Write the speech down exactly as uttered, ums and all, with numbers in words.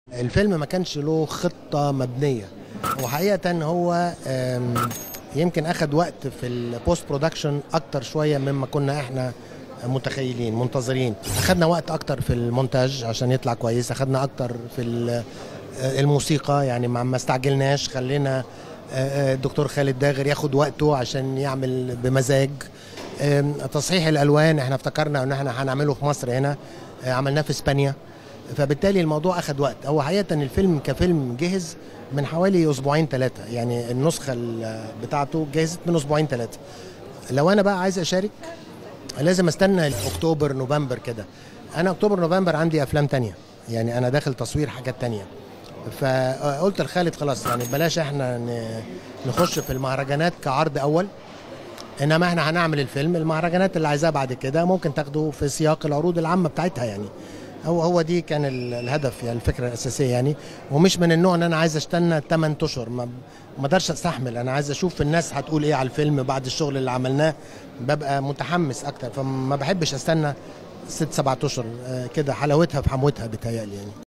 الفيلم ما كانش له خطة مبنية، وحقيقة هو يمكن أخد وقت في البوست برودكشن أكتر شوية مما كنا إحنا متخيلين منتظرين. أخدنا وقت أكتر في المونتاج عشان يطلع كويس، أخدنا أكتر في الموسيقى، يعني ما استعجلناش، خلينا الدكتور خالد داغر ياخد وقته عشان يعمل بمزاج. تصحيح الألوان احنا افتكرنا ان احنا هنعمله في مصر، هنا عملناه في اسبانيا، فبالتالي الموضوع اخد وقت. هو حقيقة الفيلم كفيلم جهز من حوالي اسبوعين ثلاثة، يعني النسخة بتاعته جهزت من اسبوعين ثلاثة. لو انا بقى عايز اشارك لازم استنى اكتوبر نوفمبر كده. انا اكتوبر نوفمبر عندي افلام تانية، يعني انا داخل تصوير حاجات تانية، فقلت لخالد خلاص يعني بلاش احنا نخش في المهرجانات كعرض اول، انما احنا هنعمل الفيلم. المهرجانات اللي عايزاه بعد كده ممكن تاخده في سياق العروض العامة بتاعتها، يعني هو هو دي كان الهدف، يعني الفكرة الأساسية يعني. ومش من النوع ان انا عايز استنى ثمانية اشهر، ما ما اقدرش استحمل. انا عايز اشوف الناس هتقول ايه على الفيلم بعد الشغل اللي عملناه، ببقى متحمس اكتر، فما بحبش استنى ست سبعة اشهر كده. حلاوتها في حموتها بتهيألي يعني.